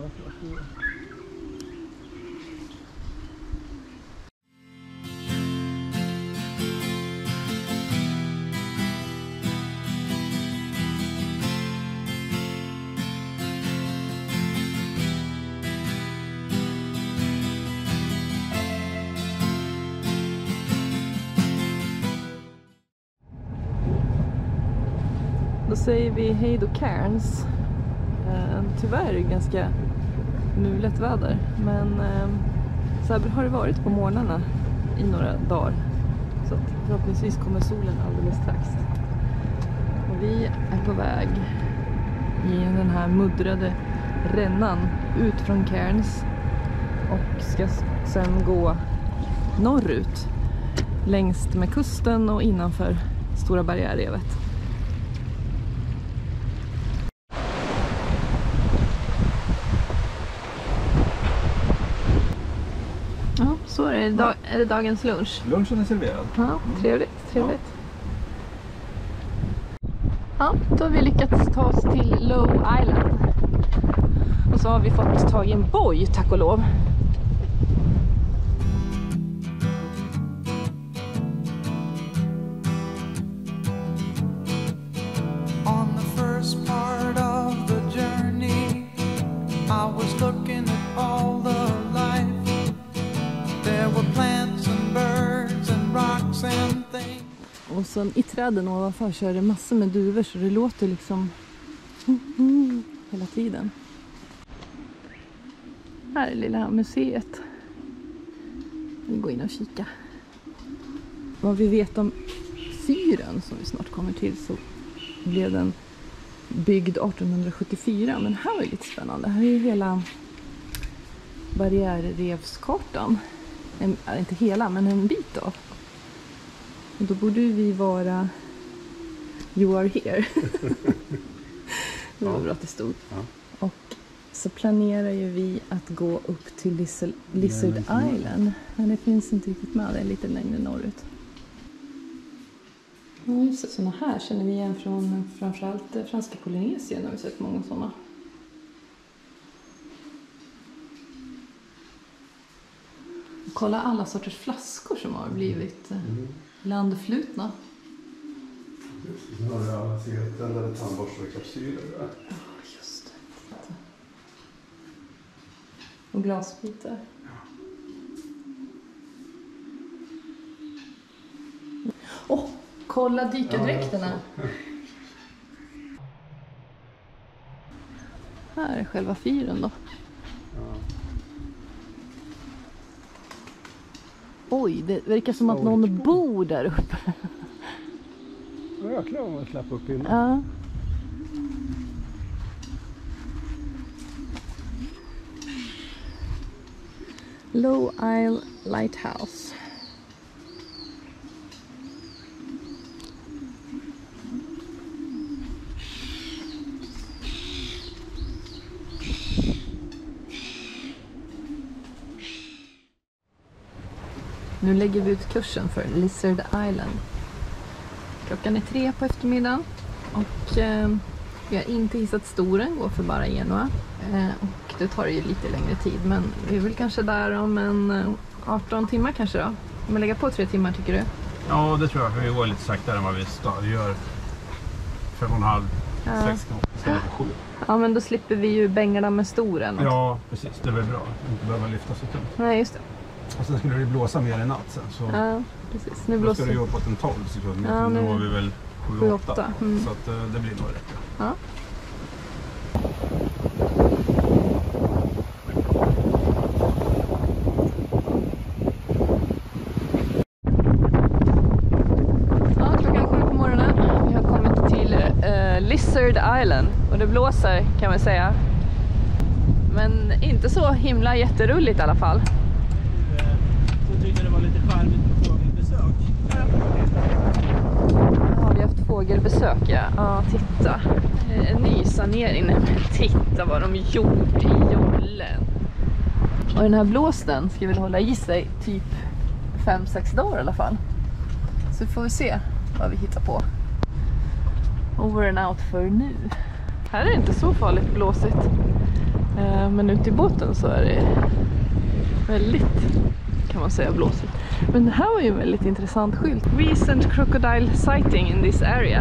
Då säger vi hej då Cairns. Tyvärr är det ganska mulet väder, men så här har det varit på morgnarna i några dagar. Så förhoppningsvis kommer solen alldeles strax. Och vi är på väg i den här muddrade rännan ut från Cairns och ska sen gå norrut längs med kusten och innanför Stora barriärrevet. Ja, så är det, är det dagens lunch. Lunchen är serverad. Ja, trevligt, trevligt. Ja, då har vi lyckats ta oss till Low Island. Och så har vi fått tag i en boj, tack och lov. On the first part of the journey, I was looking at all the life. There were plants and birds and rocks and things. Och sen i träden ovanför så är det massor med duvor, så det låter liksom hela tiden. Här är lilla museet. Vi går in och kika. Vad vi vet om fyren som vi snart kommer till, så blev den byggd 1874. Men här var ju lite spännande. Här är ju hela barriärrevskartan. Inte hela, men en bit av. Och då borde vi vara You are here. Det var bra att det stod. Ja. Och så planerar ju vi att gå upp till Lizard Island. Men det finns inte riktigt med, det är lite längre norrut. Ja, just det, sådana här känner vi igen från framförallt franska Polynesien. Har vi sett många sådana. Och kolla alla sorters flaskor som har blivit landflutna. Nu har du alla cigarettändare, tandborstar och kapsyler. Ja, just det. Och glasbitar. Åh, kolla dykardräkterna. Här är själva fyren då. Oj, det verkar som att någon bor där uppe. Ja, jäklar om man släpper upp in. Ja. Low Isle Lighthouse. Nu lägger vi ut kursen för Lizard Island. Klockan är 3 på eftermiddagen och vi har inte hissat storen, går för bara Genua. Och det tar ju lite längre tid, men vi är väl kanske där om en 18 timmar kanske då. Om vi lägger på 3 timmar, tycker du? Ja, det tror jag, för vi går lite saktare än vad vi gör 5,5, 6 istället för 7. Ja, men då slipper vi ju bängla med storen. Ja, precis. Det är väl bra. Inte behöva lyfta så tungt. Nej, just det. Och sen skulle det blåsa mer i natt sen. Så Ja, precis. Nu då blåser ska det ju uppåt en 12 sekunder. Ja, nu var vi väl 7-8. Så att det blir nog rätt. Ja. Klockan 7 på morgonen. Vi har kommit till Lizard Island. Och det blåser, kan man säga. Men inte så himla jätterulligt i alla fall. Jag tyckte det var lite charmigt med fågelbesök. Ja, vi har haft fågelbesök, ja. Ja, titta. En ny sanering. Men titta vad de gjort i jollen. Och den här blåsten ska väl hålla i sig typ 5-6 dagar i alla fall. Så får vi se vad vi hittar på. Over and out för nu. Här är det inte så farligt blåsigt. Men ute i båten så är det väldigt, kan man säga, blåsigt. Men det här var ju en väldigt intressant skylt. Recent crocodile sighting in this area.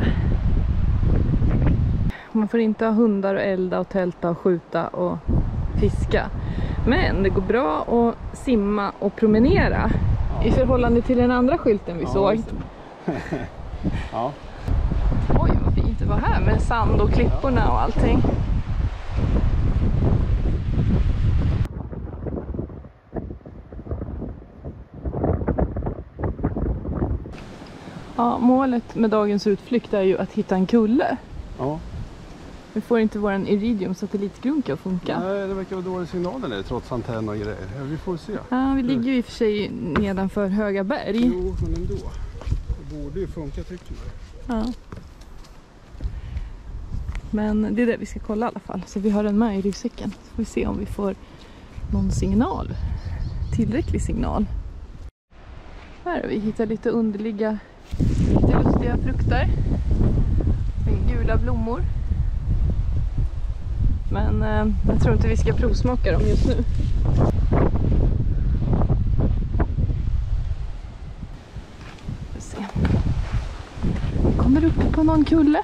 Man får inte ha hundar och elda och tälta och skjuta och fiska. Men det går bra att simma och promenera i förhållande till den andra skylten vi såg. Ja. Oj, vad fint det var här med sand och klipporna och allting. Ja, målet med dagens utflykt är ju att hitta en kulle. Ja. Vi får inte våran Iridium satellitgrunka att funka. Nej, det verkar vara dålig signal där trots antenn och grejer. Vi får se. Ja, vi ligger ju i och för sig nedanför höga berg. Jo, men ändå. Det borde ju funka, tycker jag. Ja. Men det är det vi ska kolla i alla fall. Så vi har den med i ryggsäcken. Så får vi se om vi får någon signal. Tillräcklig signal. Här har vi hittat lite underliga, lite lustiga frukter. Med gula blommor. Men jag tror inte vi ska provsmaka dem just nu. Vi får se. Vi kommer upp på någon kulle.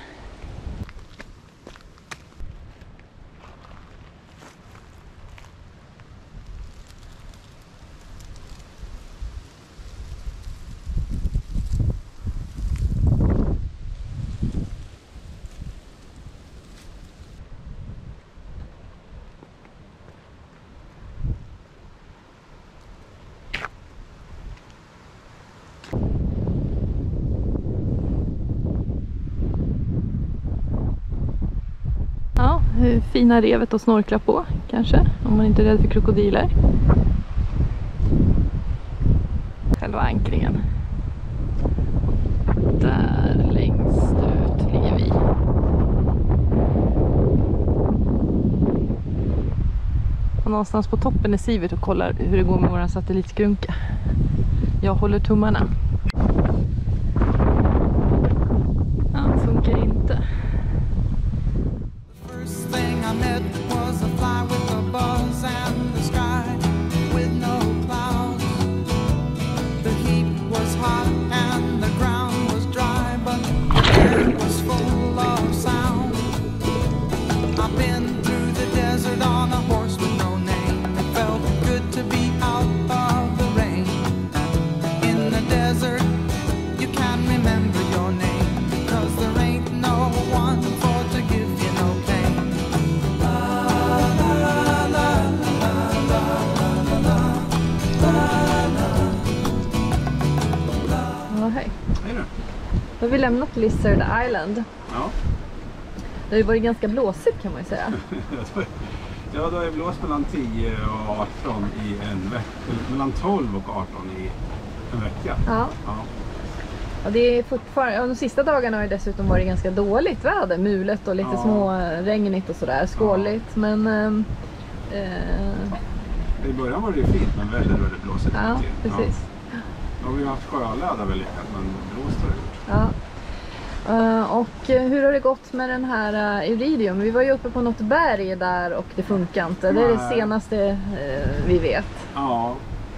Ja, fina revet att snorkla på kanske, om man inte är rädd för krokodiler. Själva ankringen. Där längst ut ligger vi. Och någonstans på toppen är Sivert och kollar hur det går med våran satellitgrunka. Jag håller tummarna. Ja, funkar inte. I met was a fly with a buzz and the sky with no clouds. The heat was hot and the ground was dry, but the air was full of sound. I've been through the desert on a horse with no name. It felt good to be out of the rain. In the desert, you can't remember your name, because there ain't no one for to give you no pain. Hej. Hej nu. Då har vi lämnat Lizard Island. Ja. Det har ju varit ganska blåsigt, kan man ju säga. Ja, då är det blåst mellan 10 och 18 i en vecka. Mellan 12 och 18 i en vecka. Ja. Ja. Och det är fortfarande, de sista dagarna har det dessutom varit ganska dåligt väder. Mulet och lite små regnigt och sådär. Skåligt, men... I början var det ju fint, men väldigt blåsigt. Ja, precis. Ja. Då har vi haft sjöläder väl lyckat, men blåst har det gjort. Ja. Och hur har det gått med den här Iridium? Vi var ju uppe på något berg där och det funkar inte. Det är det senaste vi vet. Ja,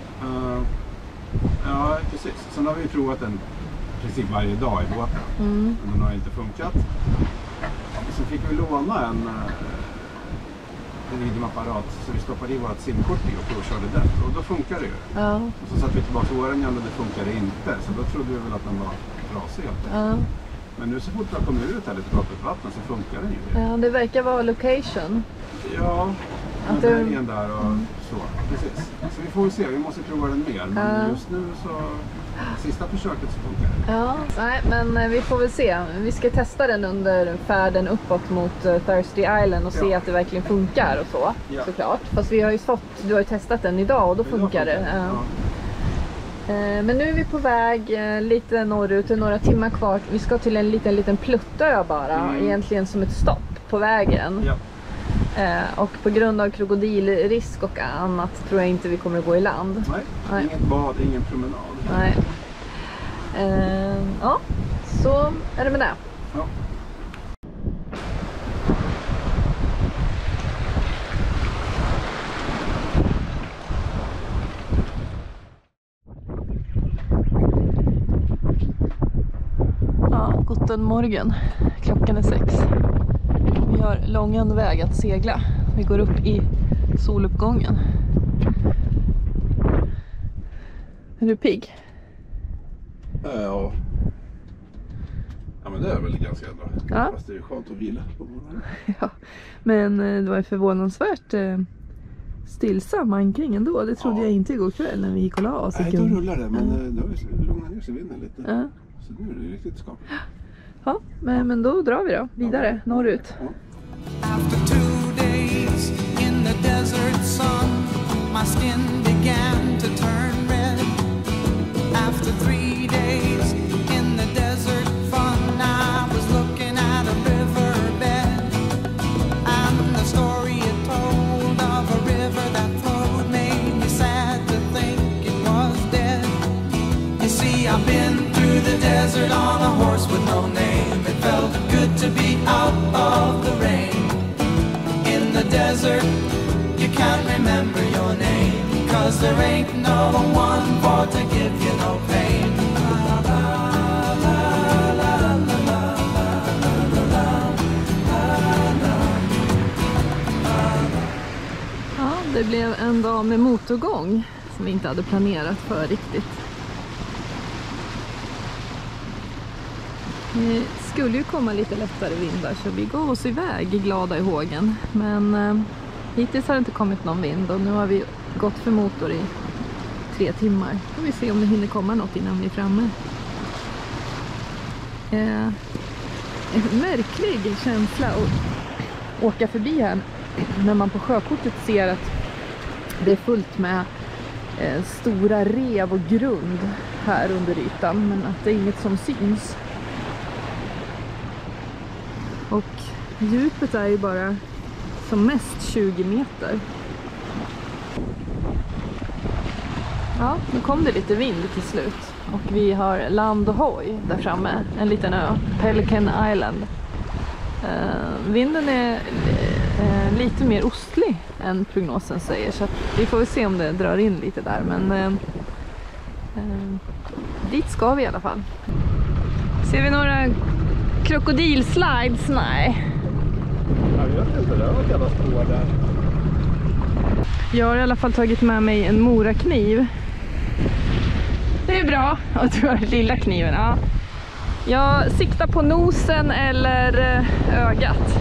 ja precis. Sen har vi provat den i princip varje dag i båten. Men den har inte funkat. Så fick vi låna en Iridium-apparat, så vi stoppade i vårt simkort i och provkörde den. Och då funkar det ju. Ja. Och så satt vi tillbaka till våren igen och det funkade inte. Så då trodde vi väl att den var trasig. Ja. Men nu så fort vi kommer ut här lite på öppet vatten så funkar den ju. Ja, det verkar vara location. Ja, att det är en där och så. Precis. Så vi får väl se, vi måste prova den mer. Men just nu så, sista försöket så funkar det. Ja, nej, men vi får väl se. Vi ska testa den under färden uppåt mot Thirsty Island och se att det verkligen funkar och så, såklart. Fast vi har ju du har ju testat den idag och då funkar det. Ja. Men nu är vi på väg lite norrut, några timmar kvar. Vi ska till en liten pluttö bara, egentligen som ett stopp på vägen. Ja. Och på grund av krokodilrisk och annat tror jag inte vi kommer att gå i land. Nej. Inget bad, ingen promenad. Nej. Ja, så är det med det. Ja. 1, Guten Morgen. Klockan är 6. Vi har långan väg att segla. Vi går upp i soluppgången. Är du pigg? Ja. Ja, men det är väl ganska bra. Ja. Fast det är ju skönt att vila på morgonen. Ja, men det var förvånansvärt stillsam ankring ändå. Det trodde jag inte igår kväll när vi gick och la oss. Nej, då rullar det, men det har ju lugnat ner sig vinden lite. Ja. Så nu är det riktigt skapligt. Ja, men då drar vi då vidare norrut. Ja. After 2 days in the desert sun, my skin began to turn red. After 3 days in the desert fun, I was looking at a riverbed, and the story it told of a river that flowed made me sad to think it was dead. You see, I've been through the desert on a horse with no name. It felt good to be out of the rain. In the desert, you can't remember your name, 'cause there ain't no one for to give you no pain. Ja, det blev en dag med motorgång som vi inte hade planerat för riktigt. Det skulle ju komma lite lättare vindar så vi går oss iväg glada i hågen. Men hittills har det inte kommit någon vind och nu har vi gått för motor i 3 timmar. Får vi se om det hinner komma något innan vi är framme. En märklig känsla att åka förbi här när man på sjökortet ser att det är fullt med stora rev och grund här under ytan, men att det är inget som syns. Och djupet är ju bara som mest 20 meter. Ja, nu kom det lite vind till slut. Och vi har Land Ahoy där framme, en liten ö, Pelican Island. Vinden är lite mer ostlig än prognosen säger, så att vi får väl se om det drar in lite där. Men dit ska vi i alla fall. Ser vi några krokodilslides? Nej. Jag vet inte, det var ett jävla spår där. Jag har i alla fall tagit med mig en morakniv. Det är bra. Och du har lilla kniven. Ja. Jag siktar på nosen eller ögat.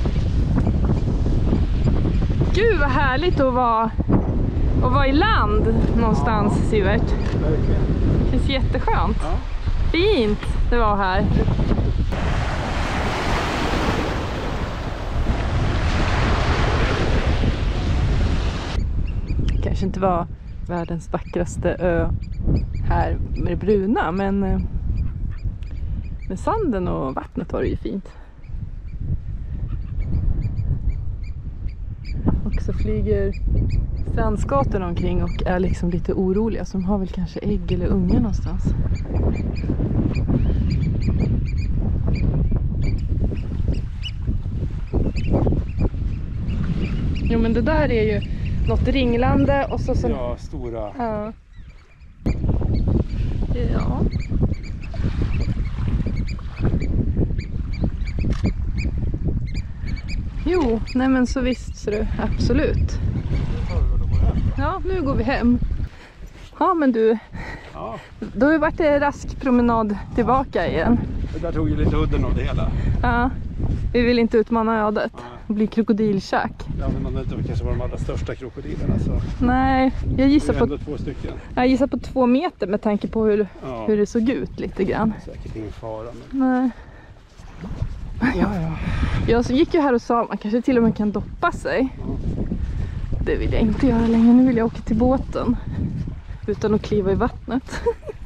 Gud vad härligt att vara i land någonstans, Sivert. Verkligen. Det känns jätteskönt. Ja. Fint det var här. Kanske inte var världens vackraste ö här med det bruna, men med sanden och vattnet var det ju fint. Och så flyger strandskatorn omkring och är liksom lite oroliga, så de har väl kanske ägg eller unga någonstans. Jo, men det där är ju något ringlande och så som... Ja, stora. Ja. Ja. Jo, nej men så visst så du, absolut. Ja, nu går vi hem. Ja, men du, Ja, då har vi varit en rask promenad tillbaka igen. det där tog ju lite udden av det hela. Ja, vi vill inte utmana ödet och bli krokodilkäk. Ja, men om det inte kanske var de allra största krokodilerna så Nej, jag gissar det är på, ändå 2 stycken. jag gissar på 2 meter med tanke på hur det såg ut lite grann. Säkert ingen fara. Men... Nej. Ja. Jag gick ju här och sa att man kanske till och med kan doppa sig. Det vill jag inte göra längre. Nu vill jag åka till båten utan att kliva i vattnet.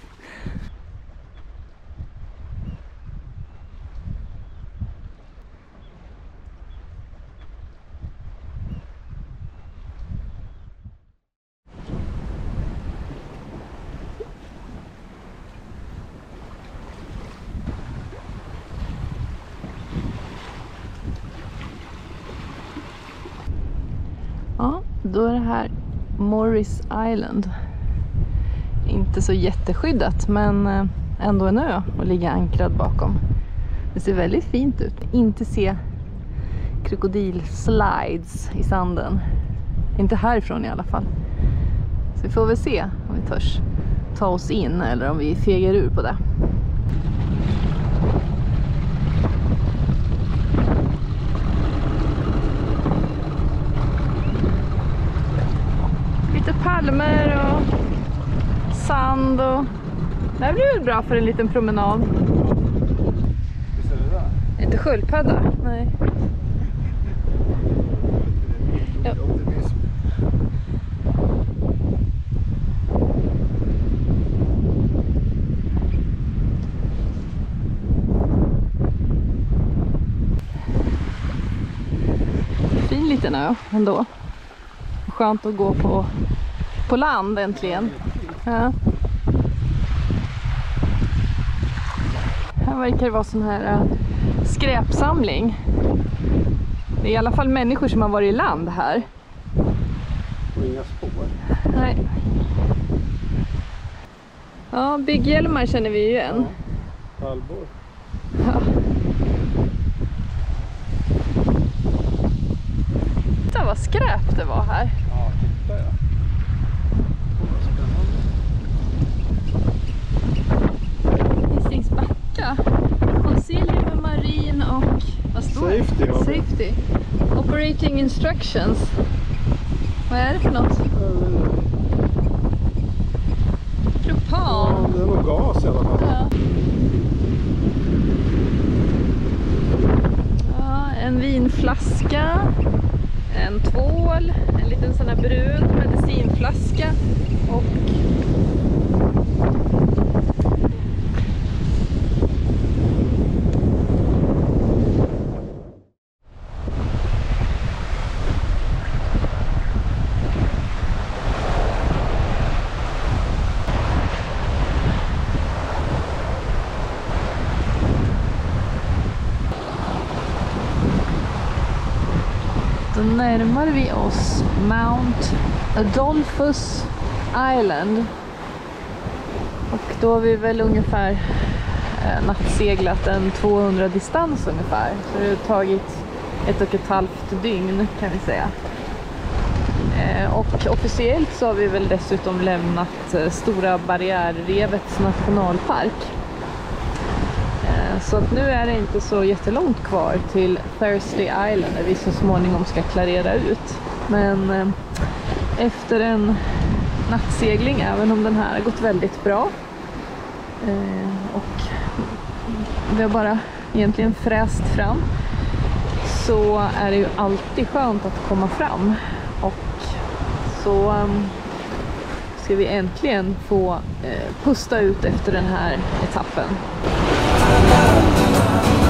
Ja, då är det här Morris Island. Inte så jätteskyddat, men ändå en ö att ligga ankrad bakom. Det ser väldigt fint ut. Inte se krokodilslides i sanden. Inte härifrån i alla fall. Så vi får väl se om vi törs ta oss in eller om vi fegar ur på det. Lite palmer och sand och... Det här blir väl bra för en liten promenad. Visst är det där? Inte sköldpadda, nej. Ja. Optimism. Fin liten ö ändå. Skönt att gå på land äntligen. Ja. Här verkar det vara sån här skräpsamling. Det är i alla fall människor som har varit i land här. Och inga spår. Nej. Ja, bygghjälmar känner vi ju igen. Ja, halvår. Ja. Titta vad skräp det var här. Ja, titta ja. Hisingsbacka. Consilium Marine och... Vad står det? Safety, ja. Safety. Operating instructions. Vad är det för något? Propan. Ja, det är nog gas i alla fall. Ja. Ja, en vinflaska. En tvål. En liten sån här brun medicinflaska. Och... Då närmar vi oss Mount Adolphus Island. Och då har vi väl ungefär nattseglat en 200 distans ungefär. Så det har tagit 1,5 dygn kan vi säga. Och officiellt så har vi väl dessutom lämnat Stora Barriärrevets nationalpark. Så att nu är det inte så jättelångt kvar till Thursday Island där vi så småningom ska klarera ut. Men efter en nattsegling, även om den här har gått väldigt bra och vi har bara egentligen fräst fram, så är det ju alltid skönt att komma fram. Och så ska vi äntligen få pusta ut efter den här etappen.